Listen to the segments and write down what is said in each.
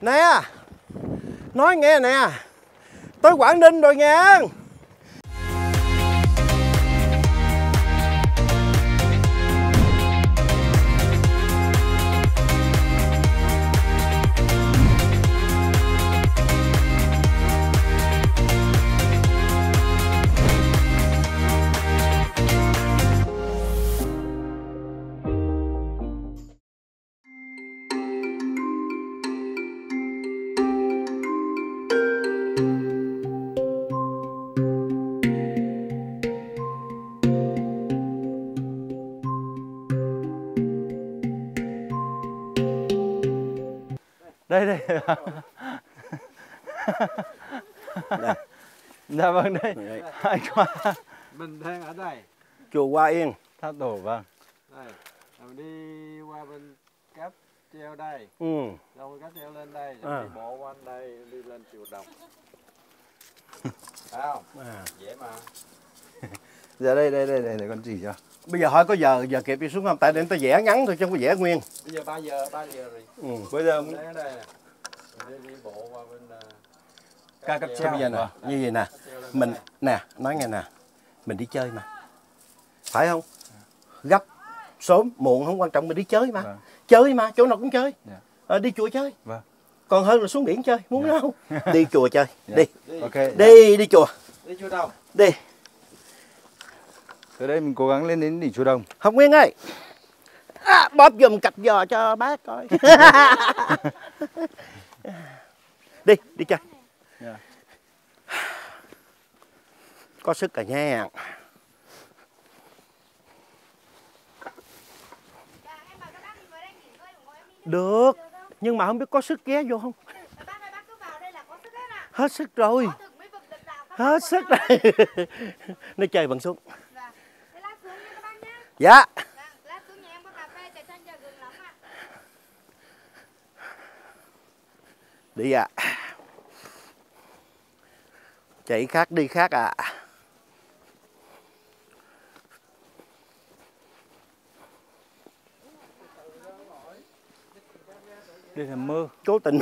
Nè, nói nghe nè, tới Quảng Ninh rồi nha. Đây đây. Đây. Dạ vâng đây. Anh Khoa. Mình đang ở đây. Chùa Hoa Yên. Tháp Tổ vâng. Đây. Mình đi qua bên cáp treo đây. Rồi cáp treo lên đây, rồi đi bộ quanh đây, đi lên chùa Đồng. Phải không? Dễ mà. Dạ đây để con chỉ cho. Bây giờ hỏi có giờ kịp đi xuống không? Tại để người ta vẽ ngắn thôi chứ không có vẽ nguyên. Bây giờ 3 giờ rồi. Bây giờ Mình đang ở đây nè. Mình đi bộ qua bên ca cáp treo bây giờ nè, như vậy nè. Mình nè, nói nghe nè. Mình đi chơi mà. Phải không? Gấp, sớm, muộn không quan trọng, mình đi chơi mà. Chơi mà, chỗ nào cũng chơi. Đi chùa chơi. Còn hơn là xuống biển chơi, muốn đâu. Đi chùa chơi, đi. Đi chùa. Đi chùa Đồng. Đi. Từ đây mình cố gắng lên đến đỉnh chùa Đồng. Học Nguyên ơi, bóp giùm cặp giò cho bác coi. Đi chơi. Có sức cả nha. Được, nhưng mà không biết có sức ghé vô không? Hết sức rồi. Hết sức rồi. Nó chơi bằng xuống. Dạ. Đi à. Chạy khác đi khác à. Đây là mơ. Cố tình.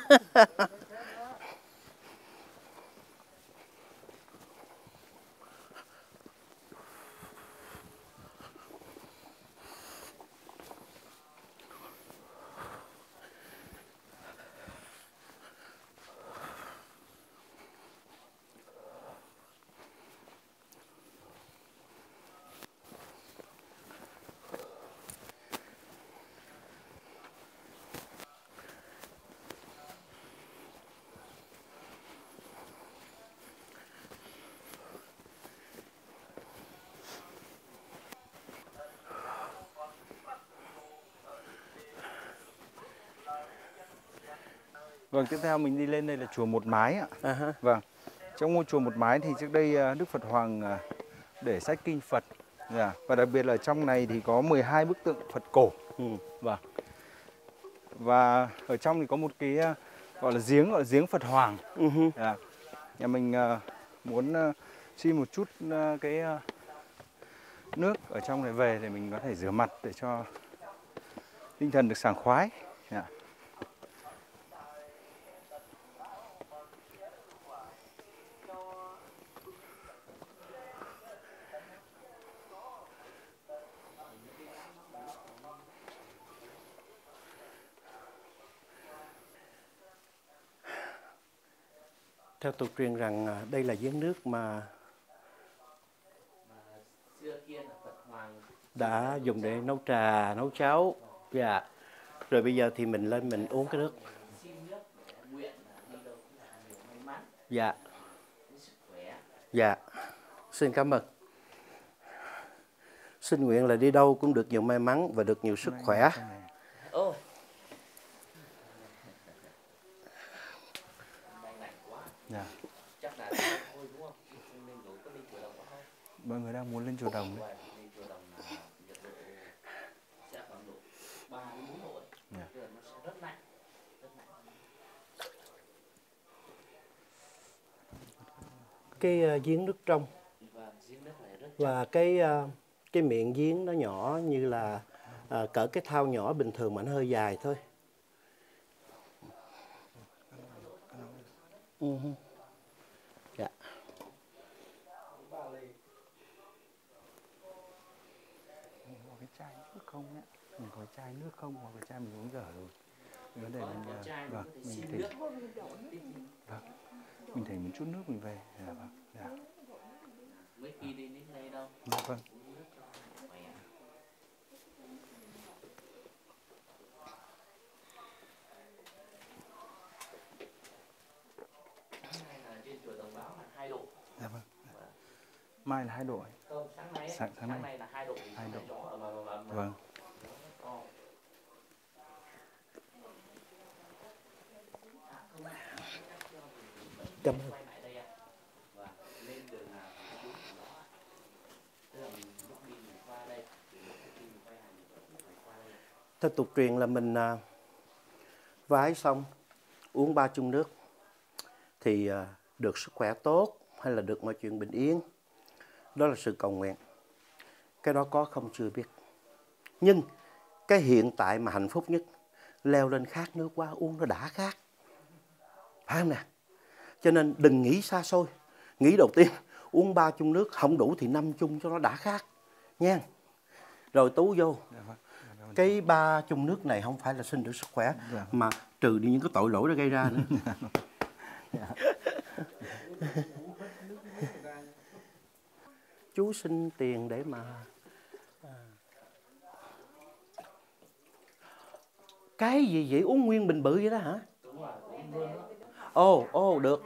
Vâng, tiếp theo mình đi lên đây là chùa Một Mái ạ. Vâng. Trong ngôi chùa Một Mái thì trước đây Đức Phật Hoàng để sách kinh Phật. Và đặc biệt là trong này thì có 12 bức tượng Phật cổ. Vâng. Và ở trong thì có một cái gọi là giếng Phật Hoàng. Nhà mình muốn xin một chút cái nước ở trong này về để mình có thể rửa mặt để cho tinh thần được sảng khoái. Theo tục truyền rằng đây là giếng nước mà xưa kia là Phật Hoàng đã dùng để nấu trà, nấu cháo. Dạ. Rồi bây giờ thì mình lên mình uống cái nước. xin nước để nguyện đi đâu cũng là nhiều may mắn. Dạ. Sức khỏe. Dạ. Xin cảm ơn. Xin nguyện là đi đâu cũng được nhiều may mắn và được nhiều sức khỏe. Ôi. Chắc là thôi đúng không? Nên rủ có đi chùa Đồng không? Mọi người đang muốn lên chùa Đồng đấy. Đi chùa Đồng là nhiệt độ sẽ khoảng độ 3 đến 4 độ. Nó sẽ rất lạnh. Cái giếng nước trong. Và cái miệng giếng nó nhỏ như là cỡ cái thau nhỏ bình thường mà nó hơi dài thôi. Dạ. Mình có cái chai nước không nhé? Mình có chai nước không hoặc là chai mình uống dở rồi. Vấn đề mình mình thỉnh một chút nước mình về. Dạ vâng. Dạ. Mấy khi đi đến đây đâu. Dạ vâng. Trên chùa Đồng Báo là 2 độ. Dạ vâng. Mai là 2 độ. Không, sáng nay là 2 độ. 2 độ. Vâng. Cảm ơn. Theo tục truyền là mình vái xong uống 3 chung nước thì được sức khỏe tốt hay là được mọi chuyện bình yên. Đó là sự cầu nguyện. Cái đó có không chưa biết. Nhưng cái hiện tại mà hạnh phúc nhất, leo lên khát nước quá uống nó đã khát. Phải không nè? Cho nên đừng nghĩ xa xôi. Nghĩ đầu tiên uống 3 chung nước, không đủ thì 5 chung cho nó đã khát. Nha. Rồi Tú vô. Cái 3 chung nước này không phải là xin được sức khỏe, mà trừ đi những cái tội lỗi nó gây ra nữa. Chú xin tiền để mà... Cái gì vậy? Uống nguyên bình bự vậy đó hả? Ồ, được.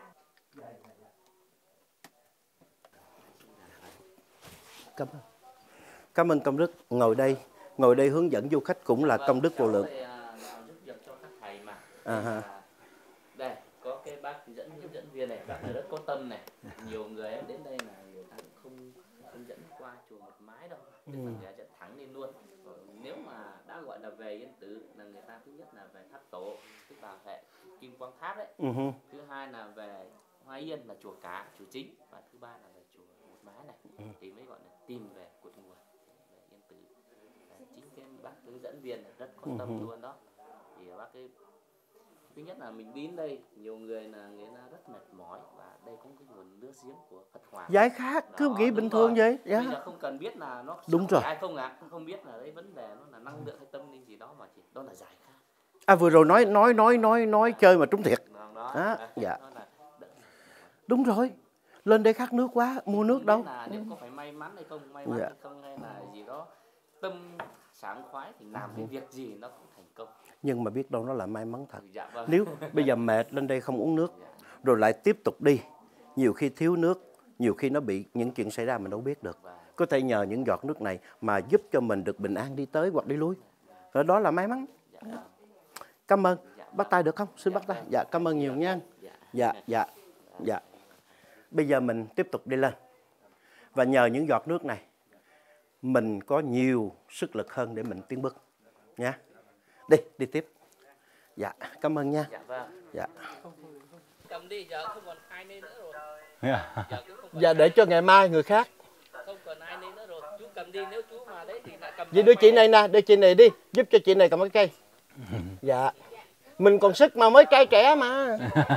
Cảm ơn công đức. Ngồi đây hướng dẫn du khách cũng là công đức vô lượng. Giúp việc cho các thầy mà. Đây, có cái bác hướng dẫn viên này, bác này rất có tâm này. Nhiều người đến đây là người ta không dẫn qua chùa Một Mái đâu. Tức là người ta dẫn thẳng lên luôn. Nếu mà đã gọi là về Yên Tử là người ta thứ nhất là về tháp tổ, tức là hệ Kim Quang Tháp đấy. Thứ hai là về Hoa Yên là chùa Cá, chùa chính, và thứ ba là về chùa Một Mái này. Thì mới gọi là tìm về cội nguồn về Yên Tử. Chính cái bác hướng dẫn viên này rất có tâm luôn đó. Thì bác ấy thứ nhất là mình đến đây nhiều người là người ta rất mệt mỏi, và đây cũng cái nguồn nước giếng của Phật Hoàng. Giải khát cứ nghĩ bình thường vậy. Bây giờ không cần biết là nó đúng rồi. Ai không không biết là đấy vấn đề nó là năng lượng hay tâm linh gì đó, mà chỉ đó là giải khát. Vừa rồi nói chơi mà trúng thiệt. Dạ. Đúng rồi. Lên đây khát nước quá, mua nước đâu. Nếu có phải may mắn hay không, hay là gì đó, tâm sảng khoái thì làm cái việc gì nó cũng thành công. Nhưng mà biết đâu nó là may mắn thật. Dạ, vâng. Nếu bây giờ mệt lên đây không uống nước, rồi lại tiếp tục đi, nhiều khi thiếu nước, nhiều khi nó bị những chuyện xảy ra mình đâu biết được. Có thể nhờ những giọt nước này mà giúp cho mình được bình an đi tới hoặc đi lui. Rồi đó là may mắn. Cảm ơn. Bắt tay được không? Xin bắt tay. Dạ, cảm ơn nhiều nha. Dạ. Bây giờ mình tiếp tục đi lên. Và nhờ những giọt nước này, mình có nhiều sức lực hơn để mình tiến bước. Nha. Đi tiếp. Dạ, cảm ơn nha. Dạ. Cầm đi, giờ không còn ai nên nữa rồi. Dạ, để cho ngày mai người khác. Không còn ai nên nữa rồi. Chú cầm đi, nếu chú mà đấy thì lại cầm. Vậy đưa chị này nè, đưa chị này đi, giúp cho chị này cầm cái cây. Dạ. Mình còn sức mà, mới trai trẻ mà.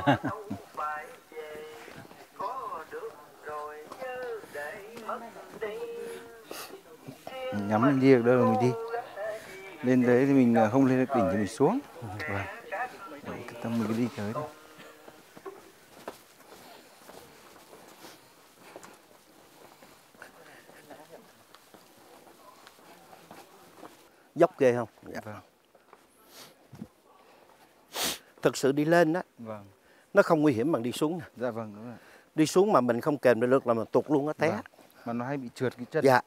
Nhắm mình đi được đâu mình đi. Lên đấy thì mình không lên được đỉnh thì mình xuống. Cái tâm mình cứ đi tới thôi. Dốc ghê không? Dạ. Vâng. Thực sự đi lên đó, nó không nguy hiểm bằng đi xuống. Dạ vâng, đúng rồi. Đi xuống mà mình không kèm được là mình tụt luôn, nó té. Mà nó hay bị trượt cái chân. Dạ.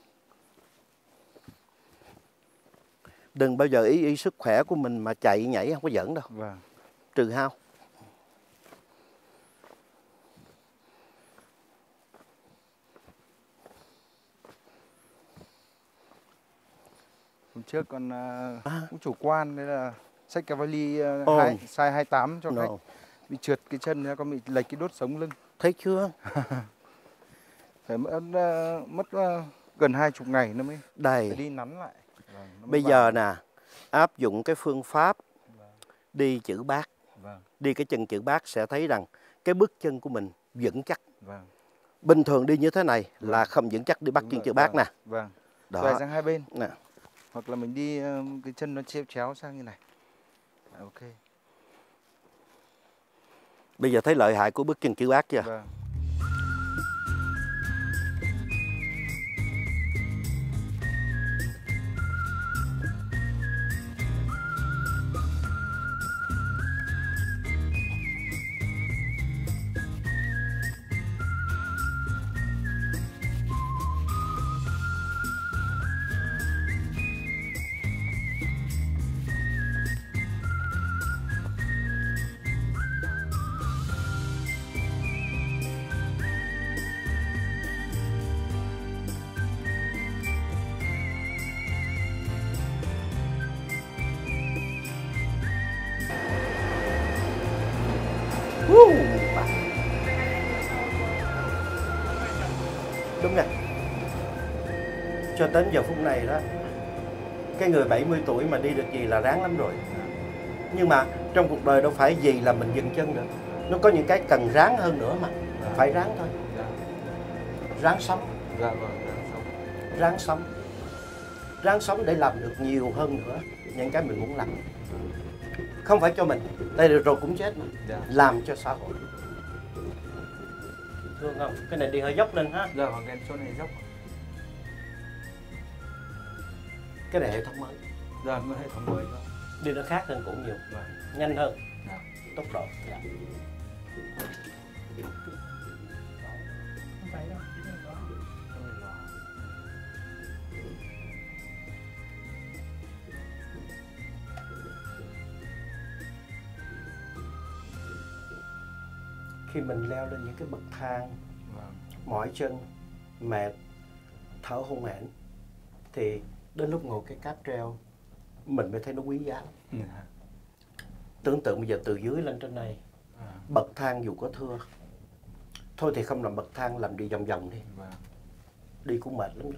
Đừng bao giờ ý sức khỏe của mình mà chạy nhảy không có dẫn đâu. Trừ hao. Hôm trước con cũng chủ quan, đấy là xách cái vali size 28 cho khách. Bị trượt cái chân, con bị lệch cái đốt sống lưng. Thấy chưa? Phải mất gần 20 ngày nữa mới Đây. phải đi nắn lại. Bây giờ nè, áp dụng cái phương pháp đi chữ bát. Vâng. Đi cái chân chữ Bát sẽ thấy rằng cái bước chân của mình vững chắc. Vâng. Bình thường đi như thế này là không vững chắc đi bắt chân chữ Bát nè. Vâng. Đó. Về sang hai bên. Nè. Hoặc là mình đi cái chân nó chéo sang như này. Ok. Bây giờ thấy lợi hại của bước chân chữ Bát chưa? Vâng. Đúng nè. Cho đến giờ phút này đó, cái người 70 tuổi mà đi được gì là ráng lắm rồi. Nhưng mà trong cuộc đời đâu phải gì là mình dừng chân được. Nó có những cái cần ráng hơn nữa mà. Phải ráng thôi. Ráng sống. Dạ vâng, ráng sống. Ráng sống. Ráng sống để làm được nhiều hơn nữa những cái mình muốn làm. Không phải cho mình, đây được rồi cũng chết mà. Làm cho xã hội. Thương không? Cái này đi hơi dốc lên ha. Dạ vâng, cái chỗ này dốc. Cái này hệ thống mới. Dạ, cái hệ thống mới. Đi nó khác hơn cũng nhiều. Vâng. Nhanh hơn. Dạ. Tốc độ. Dạ. Khi mình leo lên những cái bậc thang, mỏi chân, mệt, thở hổn hển, thì đến lúc ngồi cái cáp treo mình mới thấy nó quý giá. Tưởng tượng bây giờ từ dưới lên trên này, bậc thang dù có thưa, thôi thì không làm bậc thang, làm đi vòng vòng đi. Đi cũng mệt lắm.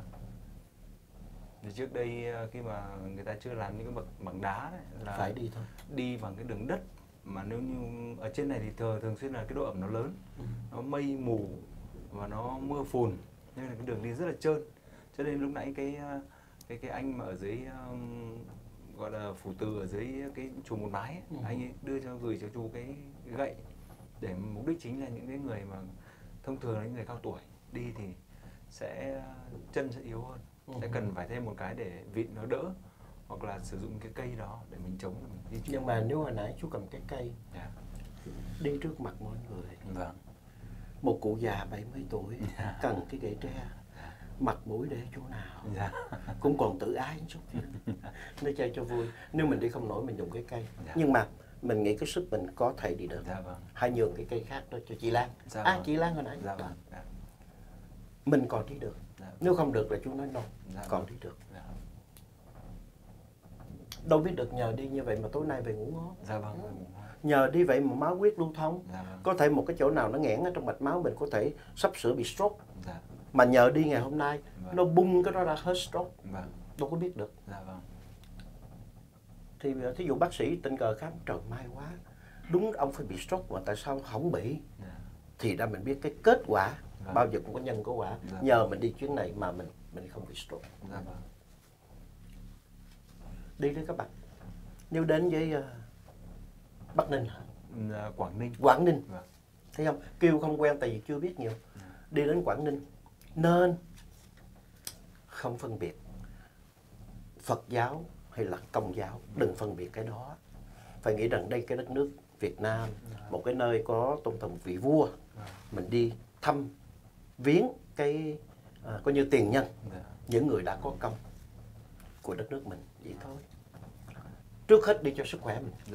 Thì trước đây khi mà người ta chưa làm những cái bậc bằng đá đấy, là phải đi thôi. Đi bằng cái đường đất, mà nếu như ở trên này thì thường xuyên là cái độ ẩm nó lớn, nó mây mù và nó mưa phùn, nên là cái đường đi rất là trơn. Cho nên lúc nãy cái anh mà ở dưới gọi là phủ từ ở dưới cái chùa Một Mái ấy, anh ấy gửi cho chú cái gậy, để mục đích chính là những cái người mà thông thường là những người cao tuổi đi thì chân sẽ yếu hơn, sẽ cần phải thêm một cái để vịn nó đỡ, hoặc là sử dụng cái cây đó để mình chống mình di chuyển. Nhưng mà nếu hồi nãy chú cầm cái cây đi trước mặt mọi người, một cụ già 70 tuổi cần cái gậy tre, mặt mũi để chỗ nào, cũng còn tự ái chút, nó chơi cho vui. Nếu mình đi không nổi mình dùng cái cây, nhưng mà mình nghĩ cái sức mình có thể đi được. Hãy nhường cái cây khác đó cho chị Lan. Chị Lan hồi nãy mình còn đi được. Nếu không được là chú nói no, còn đi được. Đâu biết được nhờ đi như vậy mà tối nay về ngủ ngon. Nhờ đi vậy mà máu huyết lưu thông. Có thể một cái chỗ nào nó nghẽn ở trong mạch máu mình có thể sắp sửa bị stroke. Mà nhờ đi ngày hôm nay nó bung cái đó ra hết stroke. Đâu có biết được. Thì thí dụ bác sĩ tình cờ khám, trời may quá, đúng ông phải bị stroke mà tại sao không bị? Thì ra mình biết cái kết quả bao giờ cũng có nhân có quả. Nhờ mình đi chuyến này mà mình không bị stroke. Đi đấy các bạn. Nếu đến với Bắc Ninh, Quảng Ninh, thấy không? Kêu không quen tại vì chưa biết nhiều. Đi đến Quảng Ninh nên không phân biệt Phật giáo hay là Công giáo, đừng phân biệt cái đó. Phải nghĩ rằng đây cái đất nước Việt Nam, một cái nơi có tôn thờ một vị vua, mình đi thăm viếng cái coi như tiền nhân, những người đã có công của đất nước mình, vậy thôi. Trước hết đi cho sức khỏe mình.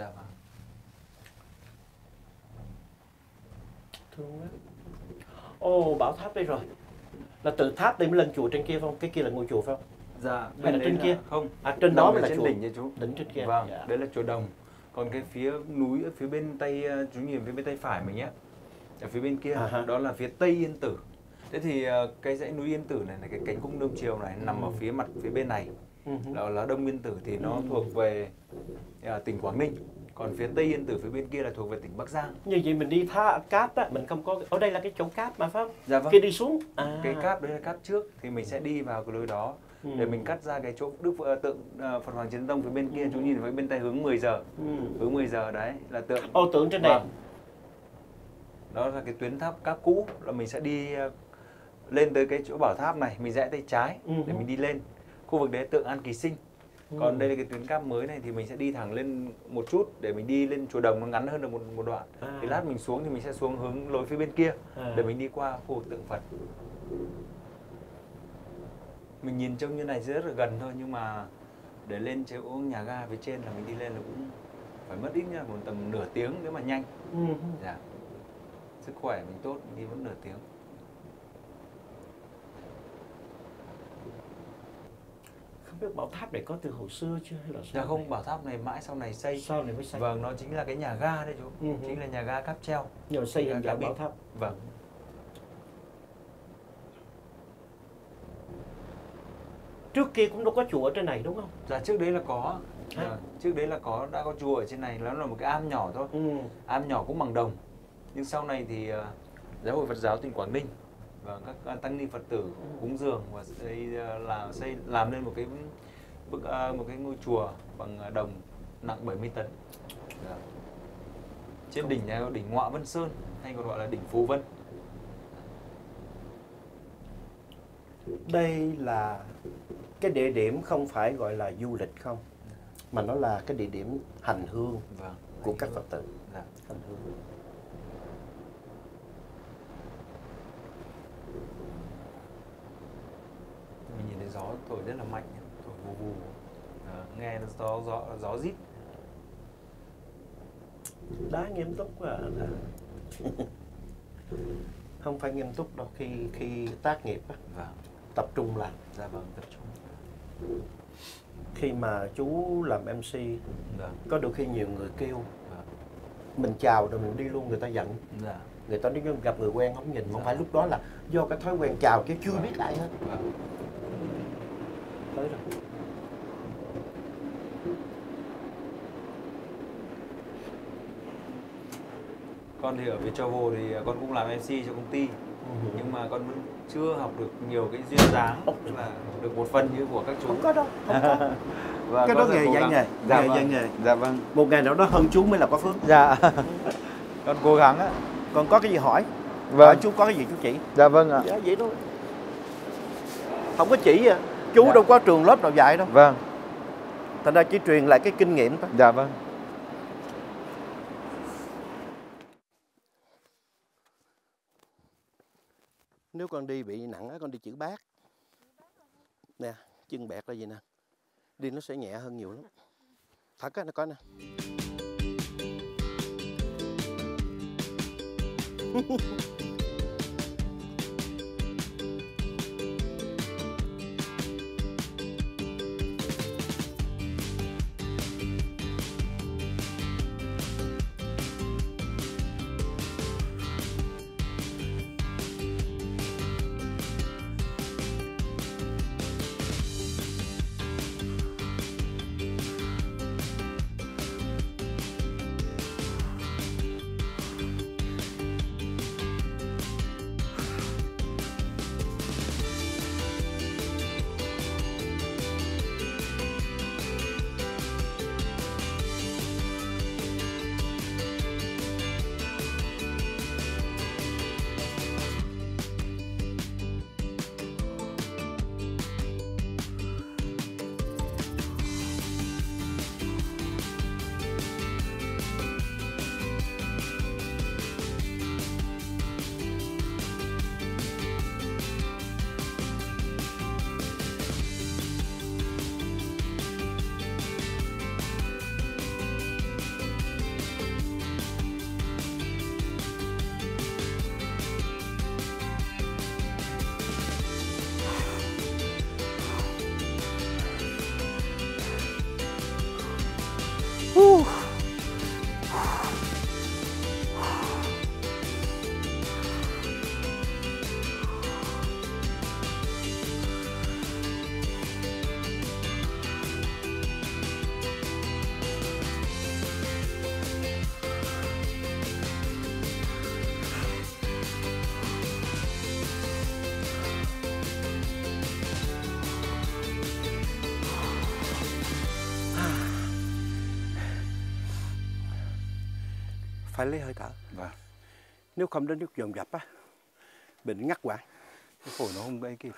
Thương quá. Ồ, bảo tháp đây rồi. Là từ tháp đây mới lên chùa trên kia phải không? Cái kia là ngôi chùa phải không? Dạ. Hay là trên kia? Không. Trên đó mới là trên chùa. Đỉnh nha chú. Đỉnh trên kia. Vâng, đấy là chùa Đồng. Còn cái phía núi ở phía bên tay, chú nhìn phía bên tay phải mình nhé, ở phía bên kia, đó là phía Tây Yên Tử. Thế thì cái dãy núi Yên Tử này là cái cánh cung Đông Triều này nằm ở phía bên này, là Đông Yên Tử, thì nó thuộc về tỉnh Quảng Ninh. Còn phía Tây Yên Tử phía bên kia là thuộc về tỉnh Bắc Giang. Như vậy mình đi cáp á, mình không có, ở đây là cái chỗ cáp mà phải không? Dạ vâng. Khi đi xuống. Cái cáp đấy là cáp trước, thì mình sẽ đi vào cái lối đó để mình cắt ra cái chỗ tượng Phật Hoàng Trấn Tông phía bên kia. Chú nhìn với bên tay hướng 10 giờ. Hướng 10 giờ đấy là tượng. Tượng trên này. Đó là cái tuyến tháp cáp cũ, là mình sẽ đi lên tới cái chỗ bảo tháp này, mình rẽ tay trái để mình đi lên. Khu vực đấy tượng An Kỳ Sinh. Còn đây là cái tuyến cáp mới này thì mình sẽ đi thẳng lên một chút để mình đi lên chùa Đồng, nó ngắn hơn được một đoạn. Thì lát mình xuống thì mình sẽ xuống hướng lối phía bên kia để mình đi qua khu vực tượng Phật. Mình nhìn trông như này rất là gần thôi, nhưng mà để lên chỗ nhà ga phía trên là mình đi lên là cũng phải mất ít nhất một tầm nửa tiếng nếu mà nhanh. Dạ. Sức khỏe mình tốt, mình đi vẫn nửa tiếng. Không biết bảo tháp này có từ hồi xưa chưa hay là sao? Dạ không, bảo tháp này mãi sau này xây. Sau này mới xây. Vâng, nó chính là cái nhà ga đấy chú. Chính là nhà ga cáp treo. Nhờ xây hình dạng bảo tháp. Vâng. Trước kia cũng đâu có chùa ở trên này đúng không? Dạ trước đấy là có. Trước đấy là đã có chùa ở trên này, nó là một cái am nhỏ thôi. Am nhỏ cũng bằng đồng. Nhưng sau này thì Giáo hội Phật giáo tỉnh Quảng Ninh và các tăng ni Phật tử cúng dường và làm nên một cái ngôi chùa bằng đồng nặng 70 tấn. Dạ. Trên đỉnh Ngọa Vân Sơn, hay còn gọi là đỉnh Phú Vân. Đây là cái địa điểm không phải gọi là du lịch không, mà nó là cái địa điểm hành hương của các Phật tử. Hành hương. Mình nhìn thấy gió thổi rất là mạnh, thổi vù vù, nghe gió rít. Đá nghiêm túc quá à. Không phải nghiêm túc đâu, khi tác nghiệp á, tập trung làm. Dạ vâng, tập trung. Khi mà chú làm MC, có đôi khi nhiều người kêu mình chào rồi mình đi luôn, người ta giận. Người ta nếu gặp người quen không nhìn, không phải lúc đó là do cái thói quen chào chứ chưa biết ai hết. Tới rồi. Con thì ở Viettravel thì con cũng làm MC cho công ty, nhưng mà con vẫn chưa học được nhiều cái duyên dáng, tức là được một phần như của các chú. Không có đâu, không có. Và cái đó nghề dạy nghề. Dạy nghề. Dạ vâng. Một ngày nào đó hơn chú mới là có phước. Dạ. Con cố gắng á. Còn có cái gì hỏi? Vâng. Hỏi chú có cái gì chú chỉ. Dạ vâng ạ. Dạ vậy thôi. Không có chỉ à. Chú đâu có trường lớp nào dạy đâu. Vâng. Thành ra chỉ truyền lại cái kinh nghiệm thôi. Dạ vâng. Nếu con đi bị nặng á, con đi chữ bát. Nè, chân bẹt là gì nè. Đi nó sẽ nhẹ hơn nhiều lắm. Thật á, nó coi nè. phải lấy hơi thở. Vâng. Nếu không đến lúc dồn dập á, bệnh ngắt quãng. Cái phổi nó không gây kịp.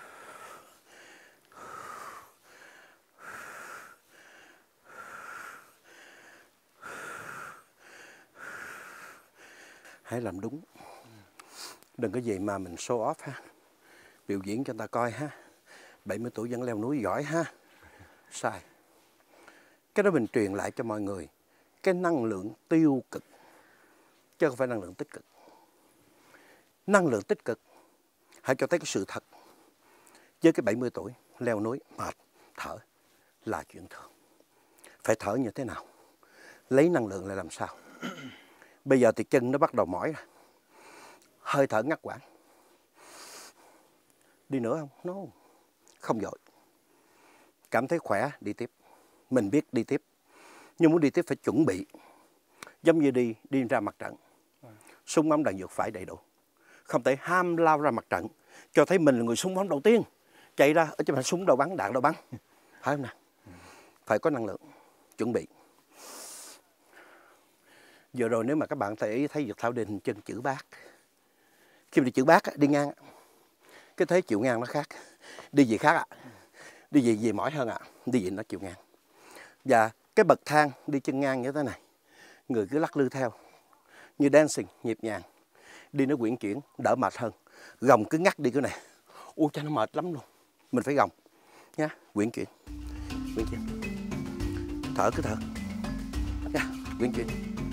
Hãy làm đúng. Đừng có gì mà mình show off ha. Biểu diễn cho người ta coi ha. 70 tuổi vẫn leo núi giỏi ha. Sai. Cái đó mình truyền lại cho mọi người cái năng lượng tiêu cực, chứ không phải năng lượng tích cực. Năng lượng tích cực hãy cho thấy cái sự thật. Với cái 70 tuổi leo núi mệt, thở là chuyện thường. Phải thở như thế nào? Lấy năng lượng là làm sao? Bây giờ thì chân nó bắt đầu mỏi rồi. Hơi thở ngắt quãng. Đi nữa không? No. Không vội. Cảm thấy khỏe, đi tiếp. Mình biết đi tiếp. Nhưng muốn đi tiếp phải chuẩn bị. Giống như đi ra mặt trận. Súng ống đạn dược phải đầy đủ. Không thể ham lao ra mặt trận. Cho thấy mình là người súng ống đầu tiên. Chạy ra, ở trên mặt súng đâu bắn, đạn đâu bắn. Phải không nào? Phải có năng lượng. Chuẩn bị. Giờ rồi nếu mà các bạn thấy Dược Thảo Đình chân chữ bát. Khi mà đi chữ bát, đi ngang. Cái thế chịu ngang nó khác. Đi gì khác ạ? Đi gì mỏi hơn ạ? Đi gì nó chịu ngang. Và cái bậc thang đi chân ngang như thế này. Người cứ lắc lư theo. Như dancing, nhịp nhàng. Đi nó quyển chuyển, đỡ mệt hơn. Gồng cứ ngắt đi cái này. Ôi cho nó mệt lắm luôn. Mình phải gồng. Nha, quyển chuyển. Quyển chuyển. Thở cứ thở. Nha, quyển chuyển.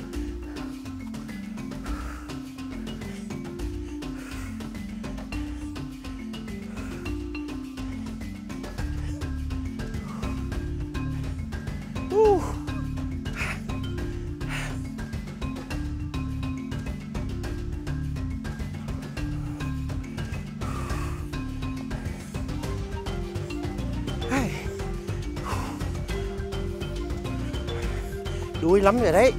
Đuối lắm rồi đấy.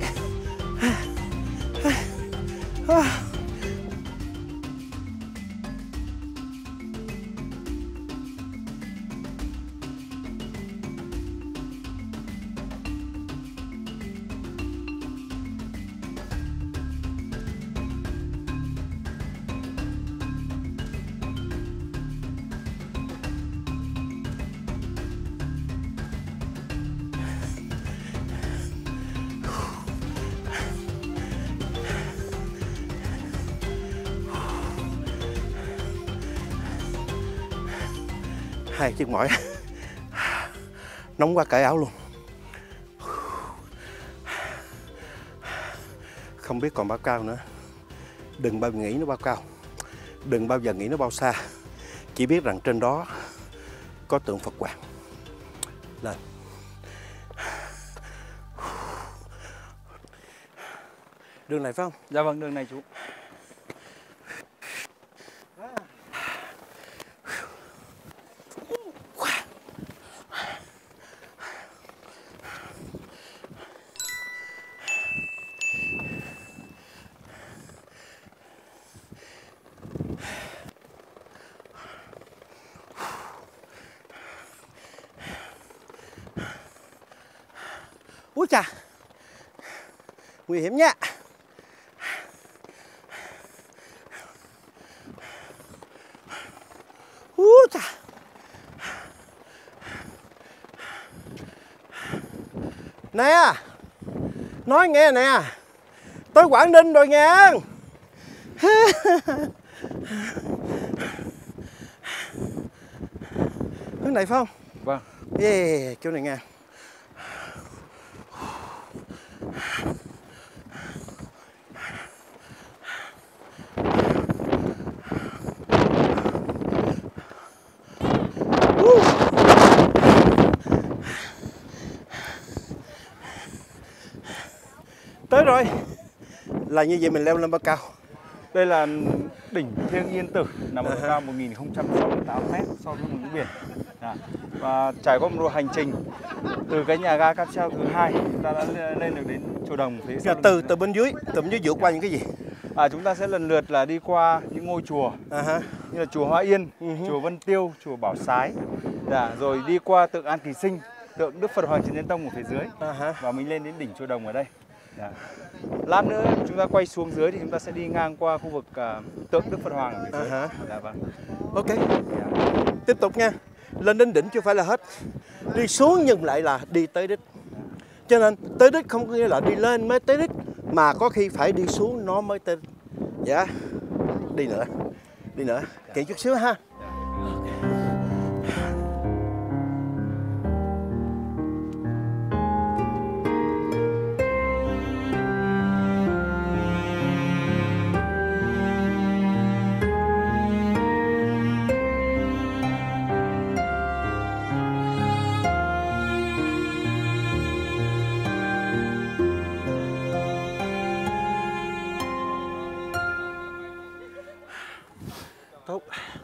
Hai chân mỏi. Nóng quá cởi áo luôn. Không biết còn bao cao nữa. Đừng bao giờ nghĩ nó bao cao. Đừng bao giờ nghĩ nó bao xa. Chỉ biết rằng trên đó có tượng Phật Hoàng. Lên. Đường này phải không? Dạ vâng, đường này chú. Úi chà, nguy hiểm nha. Úi chà. Nè, nói nghe nè, tới Quảng Ninh rồi nha. Hướng này phải không? Vâng. Yeah, chỗ này nha. Tới rồi. Là như vậy mình leo lên bao cao? Đây là đỉnh Thiêng Yên Tử, nằm ở cao 1068 m so với mực nước biển. Và trải qua một hành trình từ cái nhà ga cáp treo thứ 2, chúng ta đã lên được đến chùa Đồng phía sau. Từ bên dưới vượt qua những cái gì? Chúng ta sẽ lần lượt là đi qua những ngôi chùa như là chùa Hoa Yên, chùa Vân Tiêu, chùa Bảo Sái, rồi đi qua tượng An Kỳ Sinh, tượng Đức Phật Hoàng Trần Nhân Tông ở phía dưới, và mình lên đến đỉnh chùa Đồng ở đây. Lát nữa chúng ta quay xuống dưới thì chúng ta sẽ đi ngang qua khu vực tượng Đức Phật Hoàng ở phía dưới. Dạ vâng. Ok. Tiếp tục nha. Lên đến đỉnh chưa phải là hết. Đi xuống nhưng lại là đi tới đích. Cho nên tới đích không có nghĩa là đi lên mới tới đích, mà có khi phải đi xuống nó mới tới đích. Dạ. Đi nữa. Đi nữa. Kiện chút xíu ha. Tốt.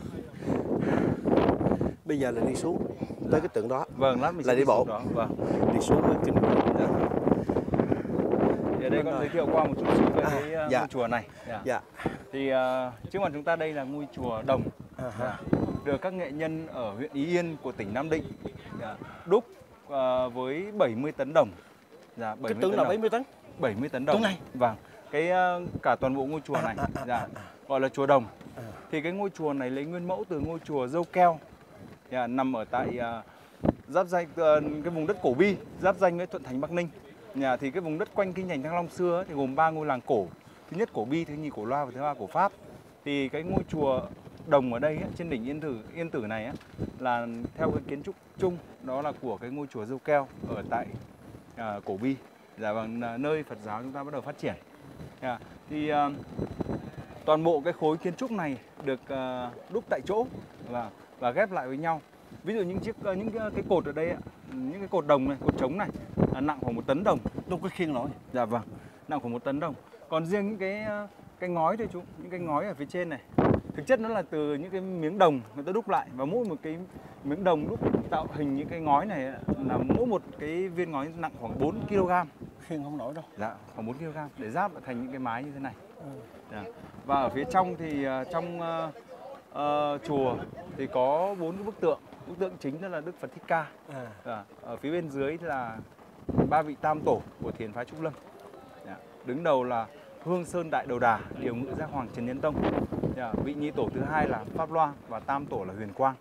Bây giờ là đi xuống tới cái tượng đó. Vâng, lát mình là sẽ đi bộ. đó. Vâng. Đi xuống với kinh. Thì ở đây con giới thiệu qua một chút xíu về cái ngôi chùa này. Dạ. Thì trước mặt chúng ta đây là ngôi chùa đồng, được các nghệ nhân ở huyện Ý Yên của tỉnh Nam Định đúc với 70 tấn đồng. Dạ, 70 cái tượng là 70 tấn. 70 tấn đồng. Tượng này. Vâng. Cái cả toàn bộ ngôi chùa này gọi là chùa đồng. Thì cái ngôi chùa này lấy nguyên mẫu từ ngôi chùa Dâu Keo, nằm ở tại giáp danh cái vùng đất Cổ Bi, giáp danh với Thuận Thành Bắc Ninh. Thì cái vùng đất quanh kinh thành Thăng Long xưa thì gồm 3 ngôi làng cổ. Thứ nhất Cổ Bi, thứ nhì Cổ Loa và thứ ba Cổ Pháp. Thì cái ngôi chùa đồng ở đây trên đỉnh Yên Tử này là theo cái kiến trúc chung, đó là của cái ngôi chùa Dâu Keo ở tại Cổ Bi, nơi Phật giáo chúng ta bắt đầu phát triển. Thì toàn bộ cái khối kiến trúc này được đúc tại chỗ và ghép lại với nhau. Ví dụ những cái cột ở đây, những cái cột đồng này, cột trống này nặng khoảng 1 tấn đồng. Đâu có khiêng nổi. Dạ vâng, nặng khoảng 1 tấn đồng. Còn riêng những cái ngói thôi chú, những cái ngói ở phía trên này, thực chất nó là từ những cái miếng đồng người ta đúc lại, và mỗi một cái miếng đồng đúc tạo hình những cái ngói này là mỗi một cái viên ngói nặng khoảng 4 kg. Khiêng không nổi đâu. Dạ, khoảng 4 kg để ráp lại thành những cái mái như thế này. Và ở phía trong thì trong chùa thì có 4 cái bức tượng. Bức tượng chính đó là Đức Phật Thích Ca. Ở phía bên dưới là 3 vị tam tổ của thiền phái Trúc Lâm. Đứng đầu là Hương Sơn Đại Đầu Đà, Điều Ngự Giác Hoàng Trần Nhân Tông. Vị nhị tổ thứ hai là Pháp Loa và tam tổ là Huyền Quang.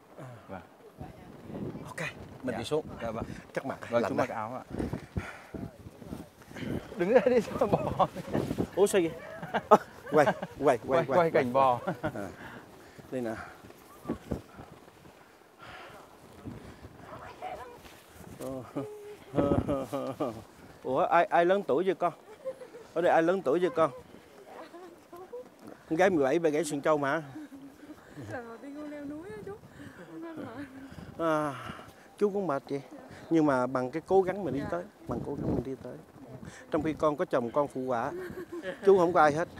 Ok, mình đi xuống. Dạ vâng. Cắt mặt. Vâng, chúng mặc áo ạ. Đứng ra đi cho bò. Ủa sao vậy? Quay cảnh bò. Đây nè. Ủa ai lớn tuổi chưa con? Ở đây ai lớn tuổi chưa con? Con gái 17 bà gãy sườn trâu mà. Lần đầu tiên con leo núi á chú. Chú cũng mệt vậy. Nhưng mà bằng cái cố gắng mình đi tới, Trong khi con có chồng con phụ quả, chú không có ai hết.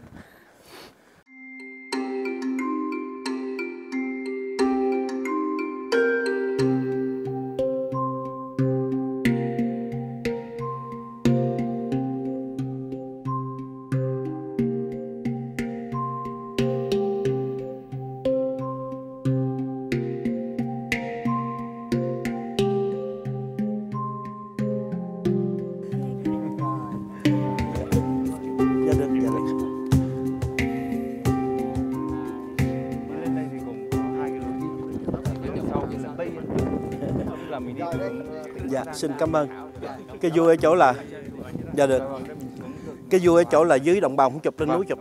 Dạ, xin cảm ơn. Cái vui ở chỗ là dạ được. Cái vui ở chỗ là dưới đồng bằng không chụp lên núi chụp.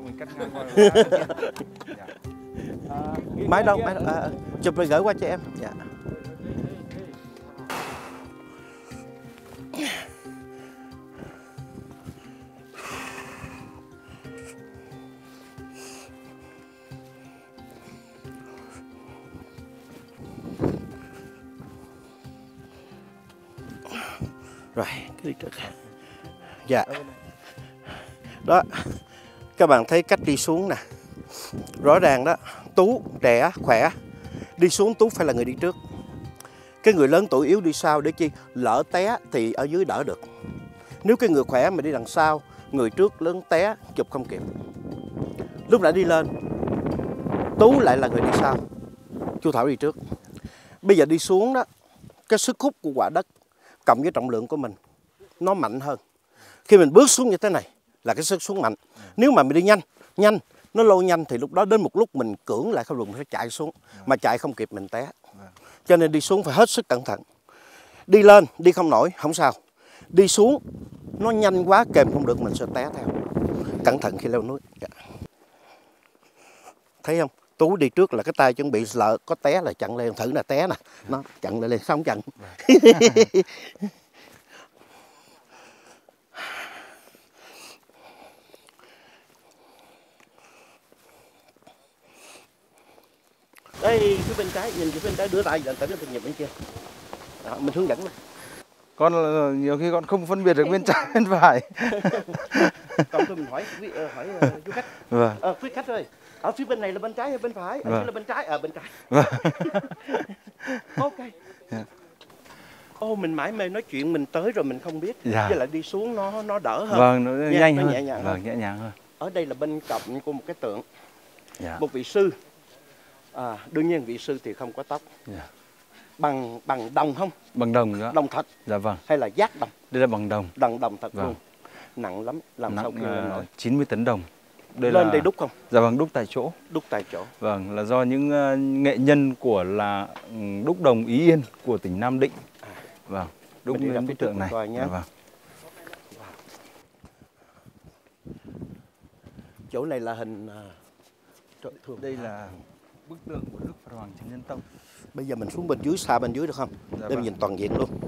Máy đâu? Chụp rồi gửi qua cho em. Dạ. Rồi, cái đi trước. Dạ. Đó. Các bạn thấy cách đi xuống nè. Rõ ràng đó, Tú trẻ, khỏe. Đi xuống Tú phải là người đi trước. Cái người lớn tuổi yếu đi sau để chi? Lỡ té thì ở dưới đỡ được. Nếu cái người khỏe mà đi đằng sau, người trước lớn té, chụp không kịp. Lúc nãy đi lên, Tú lại là người đi sau, chú Thảo đi trước. Bây giờ đi xuống đó, cái sức hút của quả đất cộng với trọng lượng của mình nó mạnh hơn. Khi mình bước xuống như thế này là cái sức xuống mạnh. Nếu mà mình đi nhanh, nó lôi nhanh thì lúc đó đến một lúc mình cưỡng lại không được, mình phải chạy xuống. Mà chạy không kịp mình té. Cho nên đi xuống phải hết sức cẩn thận. Đi lên, đi không nổi, không sao. Đi xuống, nó nhanh quá kèm không được mình sẽ té theo. Cẩn thận khi leo núi. Thấy không? Tú đi trước là cái tay chuẩn bị lỡ có té là chặn lên, thử là té nè. Nó chặn lên, xong chặn. Đây, phía bên trái, nhìn phía bên trái đưa tay dần tới cái nhịp bên kia. Đó, mình hướng dẫn luôn. Con nhiều khi con không phân biệt được bên trái bên phải. Còn tôi mình hỏi du khách. Vâng. Quý khách ơi, ở phía bên này là bên trái hay bên phải? Ở Vâng. phía là bên trái, bên trái. Vâng. Ok. Ô, mình mãi mê nói chuyện mình tới rồi mình không biết. Dạ. Với lại đi xuống nó đỡ hơn. Vâng, nó nhanh nó hơn. nhẹ nhàng Vâng, hơn. nhẹ nhàng hơn. Ở đây là bên cạnh của một cái tượng. Dạ. Một vị sư. Đương nhiên vị sư thì không có tóc. Dạ. Bằng đồng không? Bằng đồng đó. Đồng thật. Dạ vâng. Hay là giác đồng? Đây là bằng đồng. Đồng thật Vâng. luôn. Nặng lắm, làm Nặng sao kêu lên nổi. 90 tấn đồng. Đây lên đây đúc không? Dạ vâng, đúc tại chỗ. Đúc tại chỗ. Vâng, là do những nghệ nhân của là đúc đồng Ý Yên của tỉnh Nam Định. Vâng, đúc lên bức tượng này. Nhé. Dạ vâng. Chỗ này là hình Đây là bức tượng của Đức Phật Hoàng Trần Nhân Tông. Bây giờ mình xuống bên dưới, xa bên dưới được không? Dạ Để vâng. mình nhìn toàn diện luôn.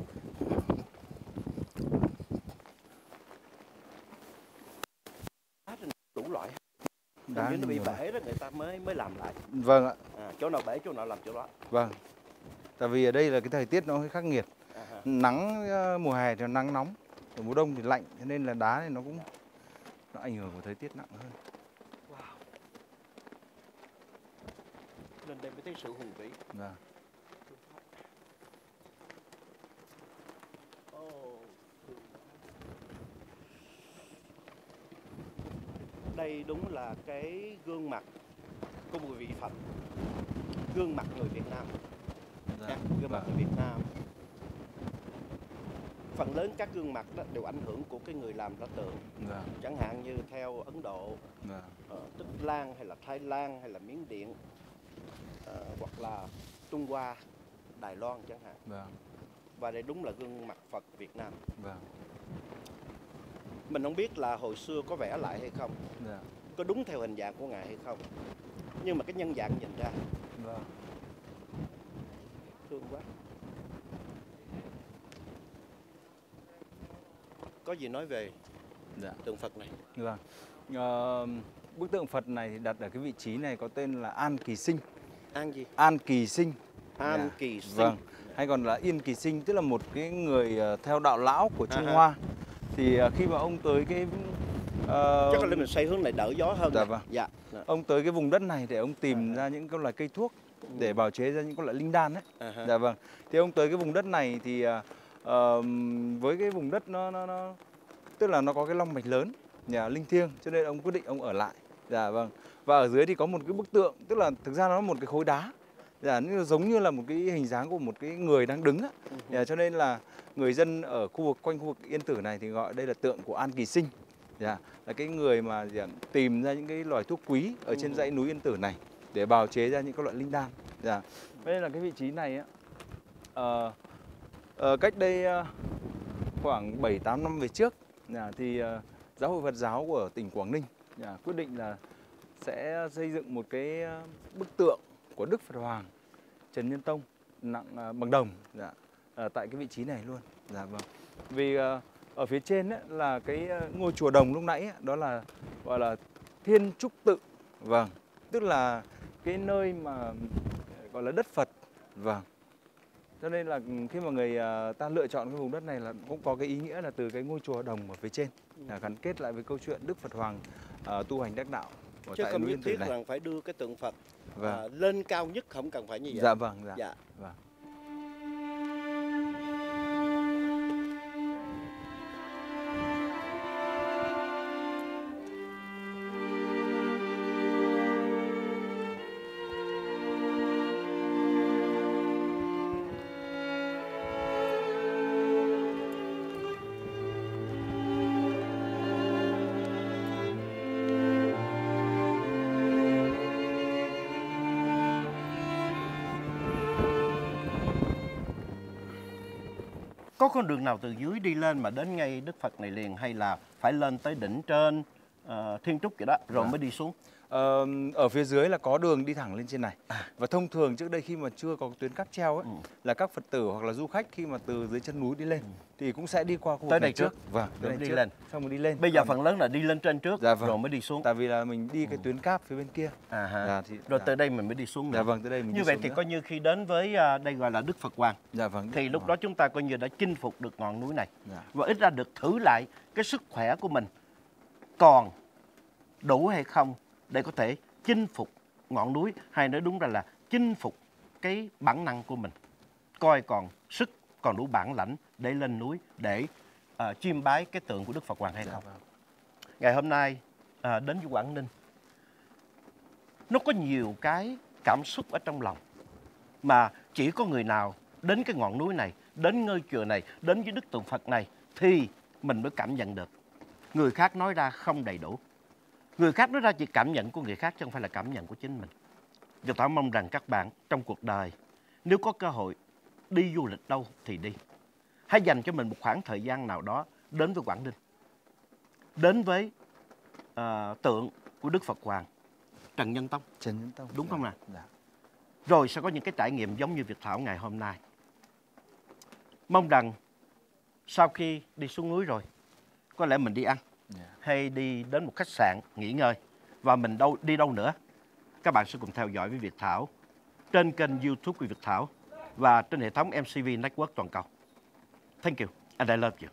Đủ loại. Đá Nếu nó bị nhiều bể đó người ta mới làm lại. Vâng ạ. Chỗ nào bể chỗ nào làm chỗ đó. Vâng. Tại vì ở đây là cái thời tiết nó hơi khắc nghiệt. Nắng mùa hè thì nắng nóng, ở mùa đông thì lạnh, cho nên là đá này nó cũng ảnh hưởng của thời tiết nặng hơn. Wow. Lên đây mới thấy sự hùng vĩ. Vâng. Đây đúng là cái gương mặt của một vị Phật, gương mặt người Việt Nam. Dạ. Gương mặt người Việt Nam. Phần lớn các gương mặt đó đều ảnh hưởng của cái người làm ra tượng. Vâng. Chẳng hạn như theo Ấn Độ, Tích Lan hay là Thái Lan hay là Miến Điện, hoặc là Trung Hoa, Đài Loan chẳng hạn. Vâng. Và đây đúng là gương mặt Phật Việt Nam. Vâng. Mình không biết là hồi xưa có vẽ lại hay không, Dạ. có đúng theo hình dạng của Ngài hay không. Nhưng mà cái nhân dạng nhìn ra. Vâng. Thương quá. Có gì nói về tượng Phật này? Vâng. Bức tượng Phật này thì đặt ở cái vị trí này có tên là An Kỳ Sinh. An gì? An Kỳ Sinh. An Kỳ Sinh. Vâng. Hay còn là Yên Kỳ Sinh, tức là một cái người theo đạo lão của Trung Hoa. Thì khi mà ông tới cái chắc là mình xây hướng này đỡ gió hơn. Dạ vâng. Dạ. Ông tới cái vùng đất này để ông tìm ra những cái loại cây thuốc để bào chế ra những cái loại linh đan ấy. Dạ vâng. Thì ông tới cái vùng đất này thì với cái vùng đất nó tức là nó có cái long mạch lớn, nhà linh thiêng, cho nên ông quyết định ông ở lại. Dạ vâng. Và ở dưới thì có một cái bức tượng, tức là thực ra nó là một cái khối đá. Dạ, giống như là một cái hình dáng của một cái người đang đứng á. Dạ, cho nên là người dân ở quanh khu vực Yên Tử này thì gọi đây là tượng của An Kỳ Sinh. Dạ, là cái người mà tìm ra những cái loài thuốc quý ở trên dãy núi Yên Tử này để bào chế ra những cái loại linh đan. Dạ. Đây là cái vị trí này á. Cách đây khoảng 7-8 năm về trước thì Giáo hội Phật giáo của tỉnh Quảng Ninh quyết định là sẽ xây dựng một cái bức tượng của Đức Phật Hoàng Trần Nhân Tông nặng bằng đồng tại cái vị trí này luôn. Dạ vâng. Vì ở phía trên ấy, là cái ngôi chùa đồng lúc nãy ấy, đó là gọi là Thiên Trúc Tự. Vâng. Tức là cái nơi mà gọi là đất Phật. Vâng. Cho nên là khi mà người ta lựa chọn cái vùng đất này là cũng có cái ý nghĩa là từ cái ngôi chùa đồng ở phía trên, gắn kết lại với câu chuyện Đức Phật Hoàng tu hành đắc đạo ở chứ tại không núi nhất Yên Tử thiết này. rằng phải đưa cái tượng Phật Vâng. lên cao nhất, không cần phải như vậy. Dạ vâng. Dạ. Vâng. Có con đường nào từ dưới đi lên mà đến ngay Đức Phật này liền, hay là phải lên tới đỉnh trên Thiên Trúc vậy đó rồi mới đi xuống? Ở phía dưới là có đường đi thẳng lên trên này. Và thông thường trước đây khi mà chưa có tuyến cáp treo ấy, là các Phật tử hoặc là du khách khi mà từ dưới chân núi đi lên thì cũng sẽ đi qua khu vực này trước. Vâng, rồi đi lên. Xong rồi đi lên. Bây giờ phần lớn là đi lên trên trước, dạ, vâng, rồi mới đi xuống. Tại vì là mình đi cái tuyến cáp phía bên kia. Rồi từ đây mình mới đi xuống nữa. Dạ vâng, từ đây mình như vậy thì coi như khi đến với đây gọi là Đức Phật Hoàng. Dạ vâng. Thì lúc đó chúng ta coi như đã chinh phục được ngọn núi này. Và ít ra được thử lại cái sức khỏe của mình còn đủ hay không để có thể chinh phục ngọn núi, hay nói đúng ra là chinh phục cái bản năng của mình, coi còn sức, còn đủ bản lãnh để lên núi để chiêm bái cái tượng của Đức Phật Hoàng hay không. Ngày hôm nay đến với Quảng Ninh, nó có nhiều cái cảm xúc ở trong lòng mà chỉ có người nào đến cái ngọn núi này, đến ngôi chùa này, đến với Đức tượng Phật này thì mình mới cảm nhận được. Người khác nói ra không đầy đủ. Người khác nói ra chỉ cảm nhận của người khác chứ không phải là cảm nhận của chính mình. Và Thảo mong rằng các bạn trong cuộc đời, nếu có cơ hội đi du lịch đâu thì đi. Hãy dành cho mình một khoảng thời gian nào đó đến với Quảng Ninh, đến với tượng của Đức Phật Hoàng Trần Nhân Tông. Trần Nhân Tông. Đúng không nào? Dạ. Rồi sẽ có những cái trải nghiệm giống như Việt Thảo ngày hôm nay. Mong rằng sau khi đi xuống núi rồi, có lẽ mình đi ăn, hay đi đến một khách sạn nghỉ ngơi. Và mình đi đâu nữa, các bạn sẽ cùng theo dõi với Việt Thảo trên kênh YouTube của Việt Thảo và trên hệ thống MCV Network toàn cầu. Thank you and I love you.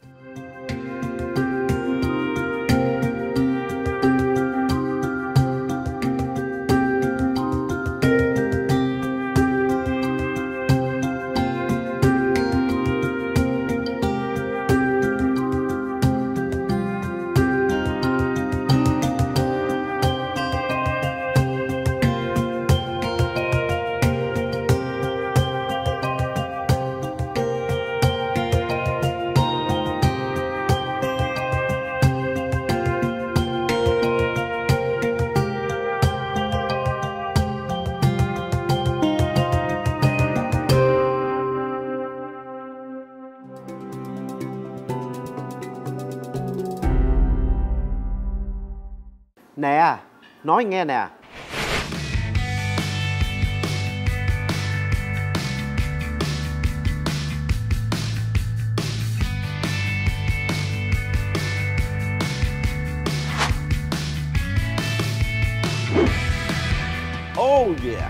Nè, nói nghe nè. Oh yeah.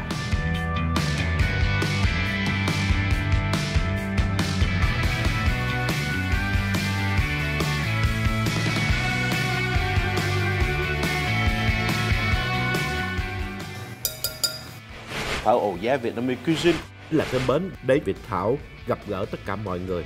Thảo Ồ Giá Vietnamese Cuisine là cái bến để Việt Thảo gặp gỡ tất cả mọi người.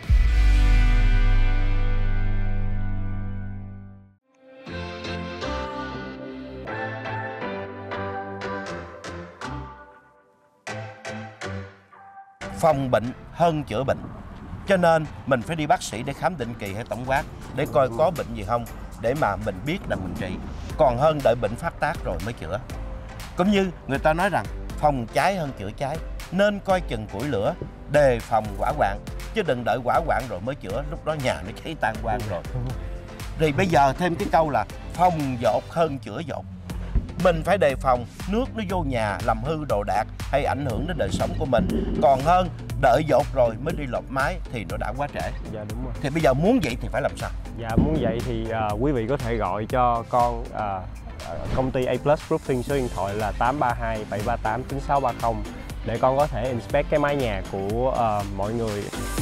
Phòng bệnh hơn chữa bệnh, cho nên mình phải đi bác sĩ để khám định kỳ hay tổng quát để coi có bệnh gì không, để mà mình biết là mình trị, còn hơn đợi bệnh phát tác rồi mới chữa. Cũng như người ta nói rằng phòng cháy hơn chữa cháy, nên coi chừng củi lửa, đề phòng hỏa hoạn, chứ đừng đợi hỏa hoạn rồi mới chữa, lúc đó nhà nó cháy tan hoang rồi. Thì bây giờ thêm cái câu là phòng dột hơn chữa dột. Mình phải đề phòng nước nó vô nhà làm hư đồ đạc hay ảnh hưởng đến đời sống của mình, còn hơn đợi dột rồi mới đi lọc mái thì nó đã quá trễ. Dạ đúng rồi. Thì bây giờ muốn vậy thì phải làm sao? Dạ muốn vậy thì quý vị có thể gọi cho con công ty A Plus Roofing, số điện thoại là 832 738 9630 để con có thể inspect cái mái nhà của mọi người.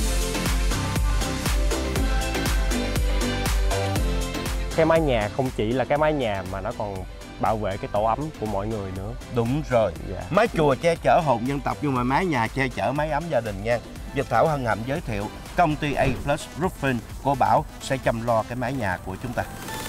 Cái mái nhà không chỉ là cái mái nhà mà nó còn bảo vệ cái tổ ấm của mọi người nữa. Đúng rồi. Dạ. Mái chùa che chở hồn dân tộc, nhưng mà mái nhà che chở mái ấm gia đình nha. Việt Thảo hân hạnh giới thiệu công ty A Plus Roofing của Bảo sẽ chăm lo cái mái nhà của chúng ta.